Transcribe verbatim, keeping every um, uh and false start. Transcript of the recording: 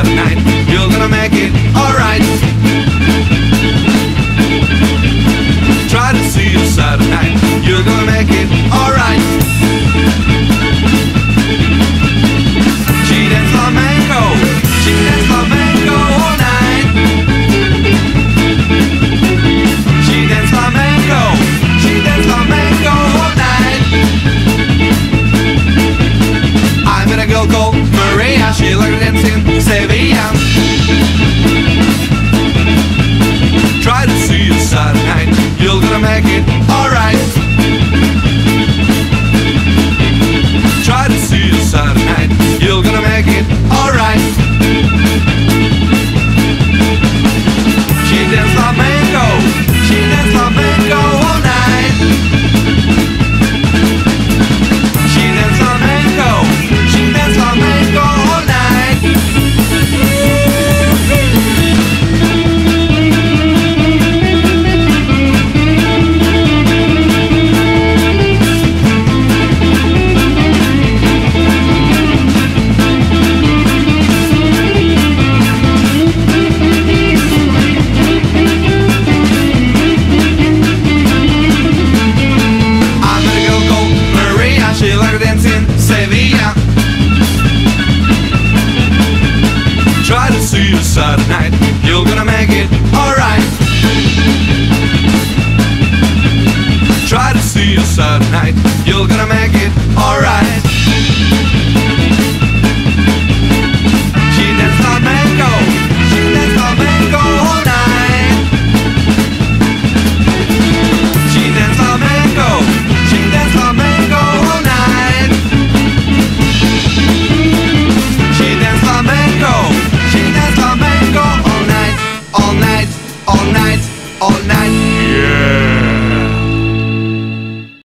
Saturday night, you're gonna make it alright. Try to see you Saturday night, you're gonna make it alright. She dance flamenco, she dance flamenco all night. She dance flamenco, she dance flamenco all night. I met a girl called Maria, she liked to dance in Sevilla. Try to see you Saturday night, you're gonna make it alright. Try to see you Saturday night, you're gonna make it alright. She dance flamenco, she dance flamenco all night. She dance flamenco, she dance flamenco all night. She liked to dance in Sevilla. Try to see you Saturday night, you're gonna make it alright. Try to see you Saturday night, you're gonna make it alright.